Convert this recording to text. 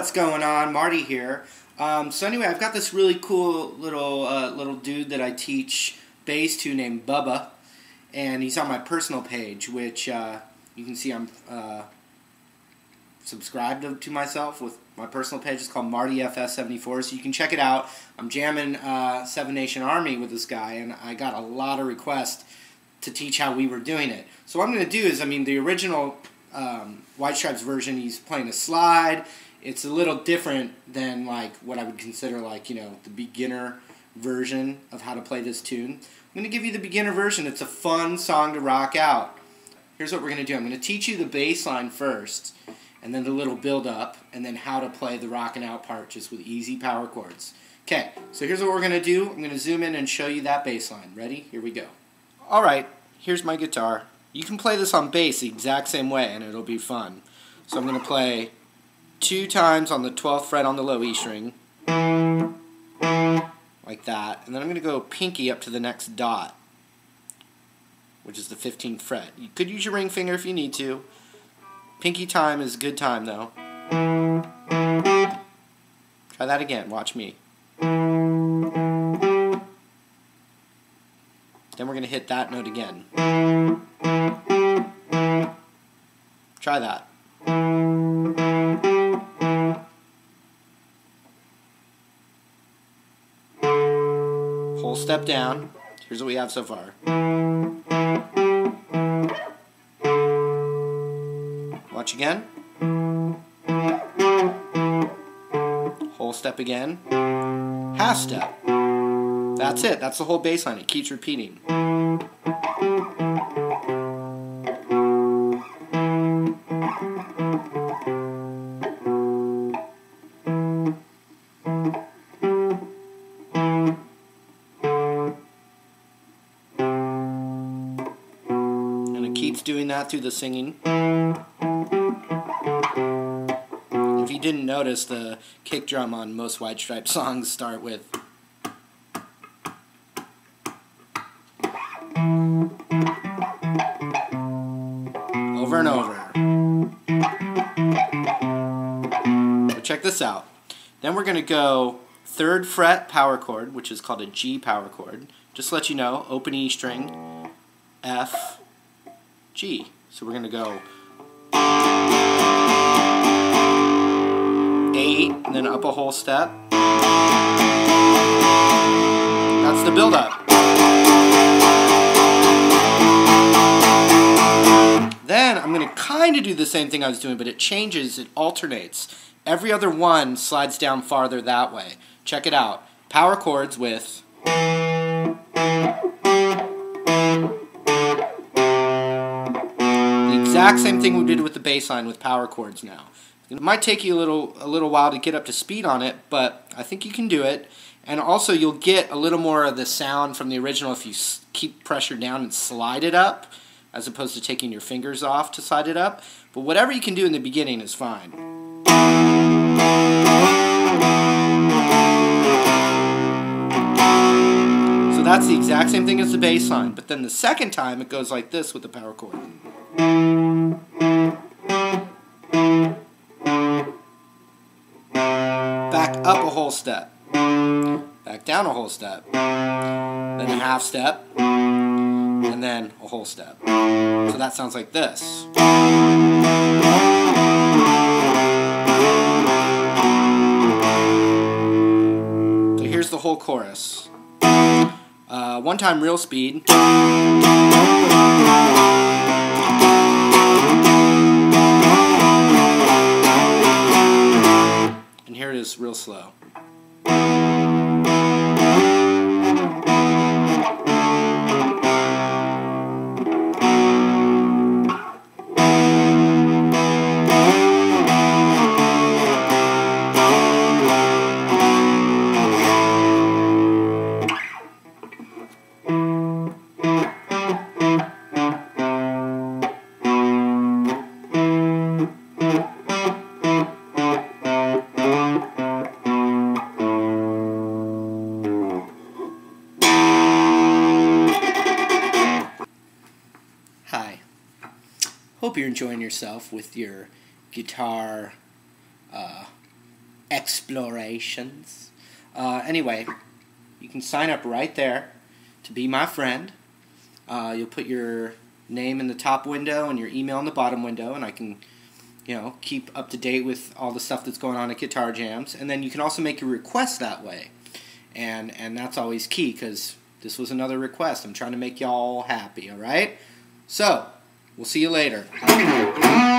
what's going on? Marty here. So anyway, I've got this really cool little dude that I teach bass to named Bubba, and he's on my personal page, which you can see I'm subscribed to myself with my personal page. It's called Marty FS74, so you can check it out. I'm jamming Seven Nation Army with this guy, and I got a lot of requests to teach how we were doing it. So what I'm going to do is, the original White Stripes version, he's playing a slide. It's a little different than like what I would consider the beginner version of how to play this tune. I'm going to give you the beginner version. It's a fun song to rock out. Here's what we're going to do. I'm going to teach you the bass line first, and then the little build up, and then how to play the rockin' out part just with easy power chords. Okay, so here's what we're going to do. I'm going to zoom in and show you that bass line. Ready? Here we go. Alright, here's my guitar. You can play this on bass the exact same way, and it'll be fun. So I'm going to play 2 times on the 12th fret on the low E string, like that, and then I'm going to go pinky up to the next dot, which is the 15th fret. You could use your ring finger if you need to. Pinky time is good time, though. Try that again. Watch me. Then we're going to hit that note again. Try that. Whole step down. Here's what we have so far. Watch again. Whole step again. Half step. That's it. That's the whole bass line. It keeps repeating. And it keeps doing that through the singing. If you didn't notice, the kick drum on most White Stripes songs start with over and over. So check this out. Then we're going to go 3rd fret power chord, which is called a G power chord. Just to let you know, open E string, F, G. So we're going to go 8, and then up a whole step. That's the build-up. Then I'm going to kind of do the same thing I was doing, but it changes, it alternates. Every other one slides down farther that way. Check it out. Power chords with the exact same thing we did with the bass line with power chords now. It might take you a little while to get up to speed on it, but I think you can do it. And also you'll get a little more of the sound from the original if you keep pressure down and slide it up, as opposed to taking your fingers off to slide it up. But whatever you can do in the beginning is fine. So that's the exact same thing as the bass line, but then the second time it goes like this with the power chord. Back up a whole step. Back down a whole step. Then a half step. And then a whole step. So that sounds like this. So here's the whole chorus. One time real speed. And here it is real slow. Hope you're enjoying yourself with your guitar explorations. Anyway, you can sign up right there to be my friend. You'll put your name in the top window and your email in the bottom window, and I can, keep up to date with all the stuff that's going on at Guitar Jams. And then you can also make your request that way, and that's always key, because this was another request. I'm trying to make y'all happy, all right? So, we'll see you later.